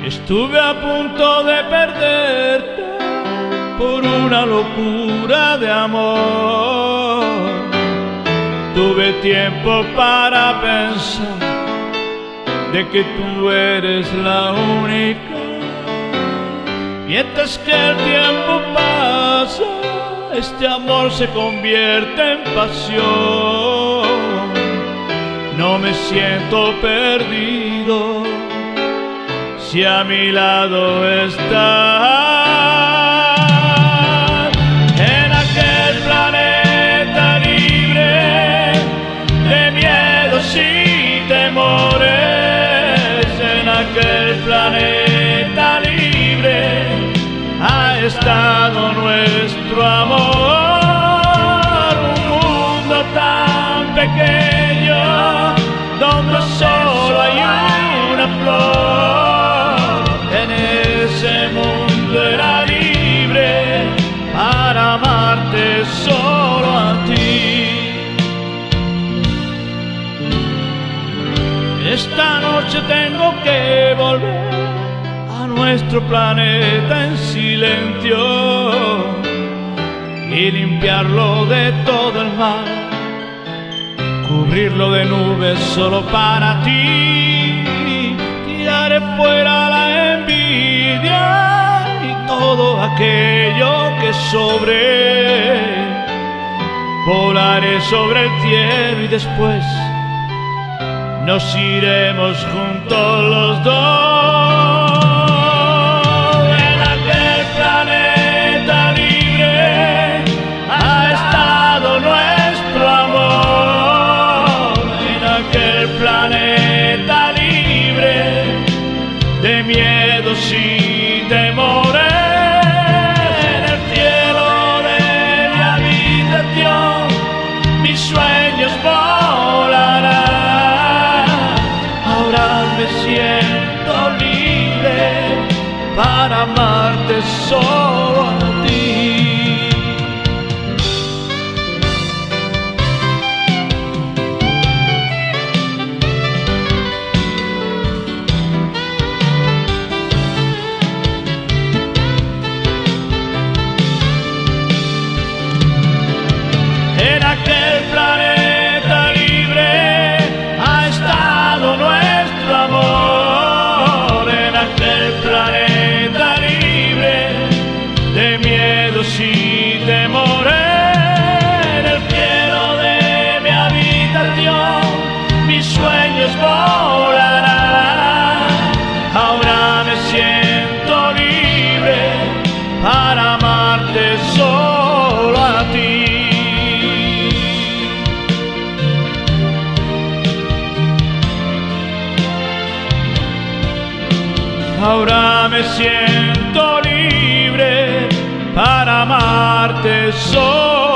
Estuve a punto de perderte por una locura de amor. Tuve tiempo para pensar de que tú eres la única. Mientras que el tiempo pasa, este amor se convierte en pasión. No me siento perdido si a mi lado estás. En aquel planeta libre de miedos y temores, en aquel planeta libre ha estado nuestro amor. Un mundo tan pequeño donde solo hay una flor. En ese mundo era libre para amarte solo a ti. Esta noche tengo que volver a nuestro planeta en silencio y limpiarlo de todo el mal, cubrirlo de nubes solo para ti. Tiraré fuera la envidia y todo aquello que sobre. Volaré sobre el cielo y después nos iremos juntos los dos. En aquel planeta libre ha estado nuestro amor. En aquel planeta libre de miedos y temores, en el cielo de mi habitación mis sueños volarán. Ahora me siento libre para amarte solo a ti. En aquel planeta libre ha estado nuestro amor. En aquel planeta libre de miedos y temores, en el cielo de mi habitación mis sueños volarán. Ahora me siento libre para amarte solo a ti. Ahora me siento libre para amarte solo.